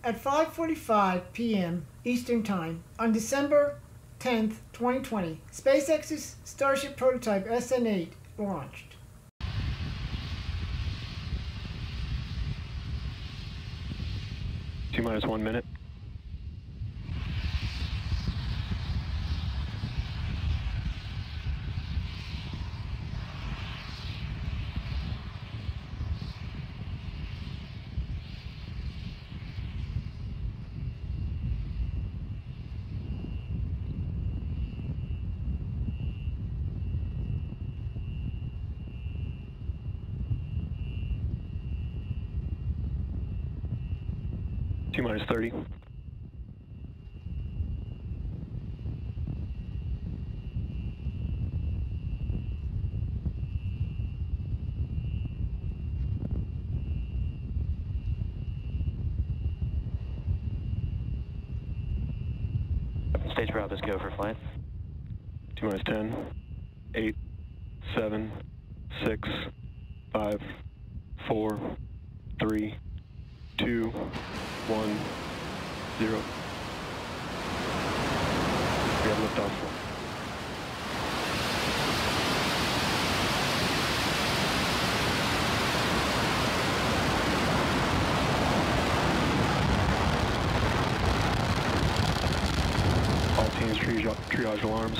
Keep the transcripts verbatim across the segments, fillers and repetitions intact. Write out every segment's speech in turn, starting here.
at five forty-five p m Eastern Time on December tenth, twenty twenty, SpaceX's Starship prototype S N eight launched. T minus one minute. T minus thirty. Stage Bravo's go for flight. T minus ten, eight, seven, six, five, four, three, two, one, zero. We have liftoff. All teams triage, triage alarms.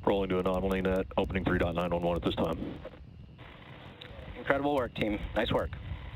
Rolling to a non-lane at opening three dot nine one one at this time. Incredible work, team. Nice work.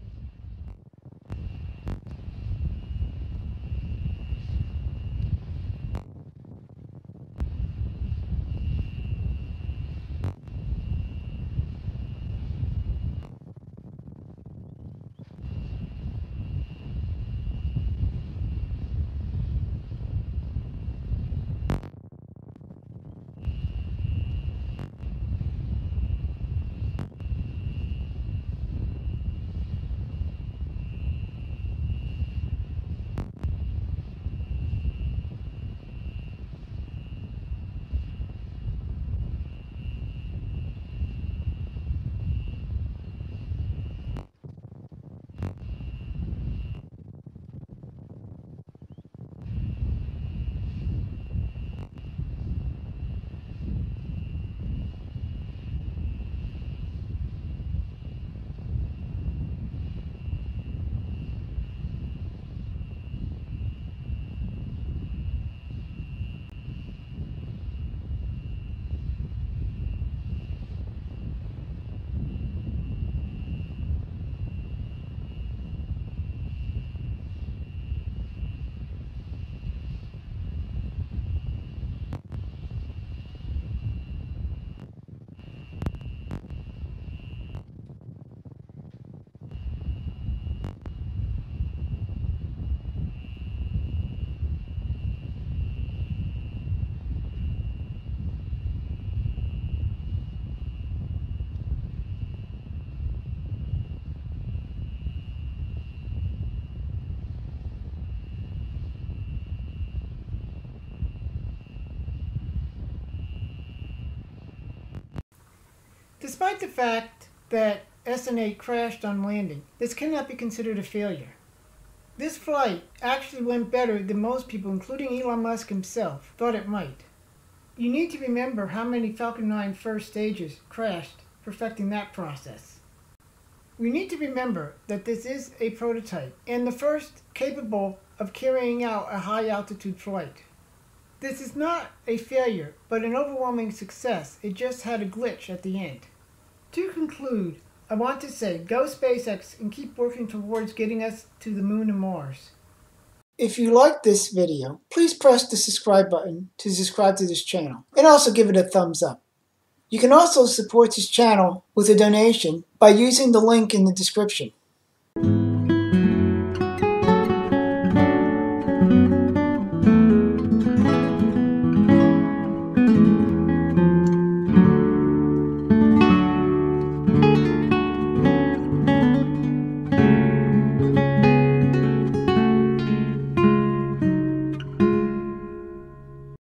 Despite the fact that S N eight crashed on landing, this cannot be considered a failure. This flight actually went better than most people, including Elon Musk himself, thought it might. You need to remember how many Falcon nine first stages crashed, perfecting that process. We need to remember that this is a prototype and the first capable of carrying out a high altitude flight. This is not a failure, but an overwhelming success. It just had a glitch at the end. To conclude, I want to say go SpaceX and keep working towards getting us to the moon and Mars. If you liked this video, please press the subscribe button to subscribe to this channel, and also give it a thumbs up. You can also support this channel with a donation by using the link in the description.